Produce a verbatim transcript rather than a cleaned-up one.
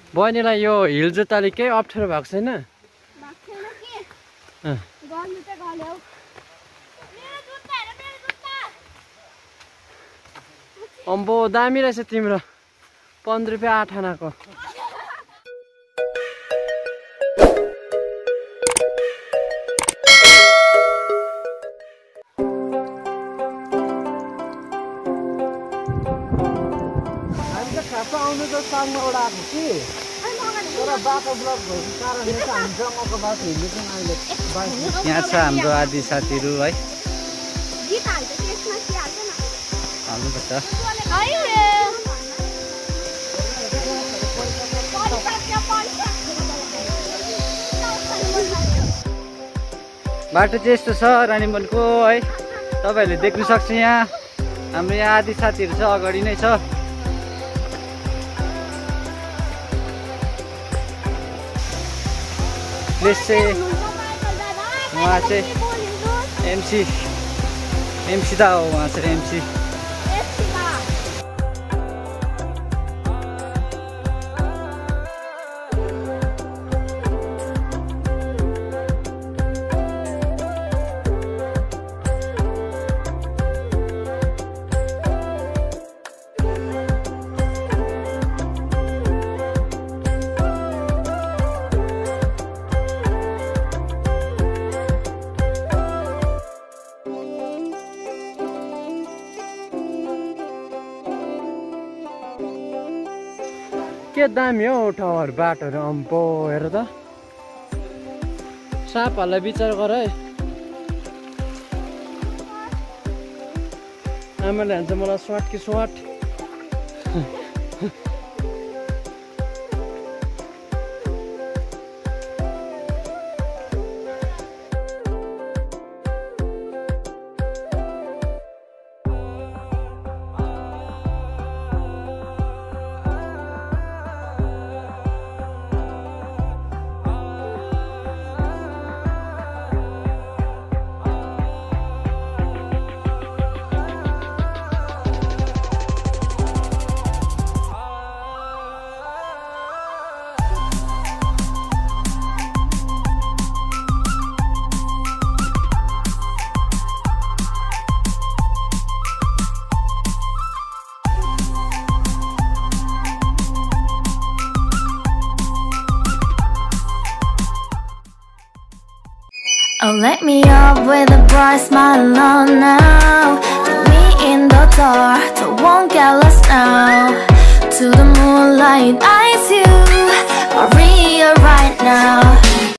बहिनीलाई यो हिल जुत्ताले केही अप्ठ्यारो भएको छैन? अम्बो दामी रहेछ तिम्रो पन्ध्र रुपियाँ आठ आनाको। हामी त खापा आउनु त साङमा एउटा आएको कि तर बाटो ब्लक भएको कारणले चाहिँ हामी जङ्गलको बाटो हिँड्नु चाहिँ अहिले यहाँ छ हाम्रो आदि साथीहरू है। हाल्नुपर्छ। बाटो चाहिँ यस्तो छ रानीवनको है, तपाईँहरूले देख्नु सक्छ। यहाँ हाम्रो यहाँ आदि साथीहरू छ, अगाडि नै छ। प्लेस चाहिँ उहाँ चाहिँ एमसी एमसी दा हो, उहाँ चाहिँ एमसी। के दामी हो ठाउँहरू बाटोहरू। अम्बो हेर त सापहरूलाई विचार गर है। आमाले हान्छ मलाई स्वाट कि स्वाट। Oh, let me up with a bright smile on now. Put me in the dark, don't won't get lost now. To the moonlight, eyes you, Maria right now.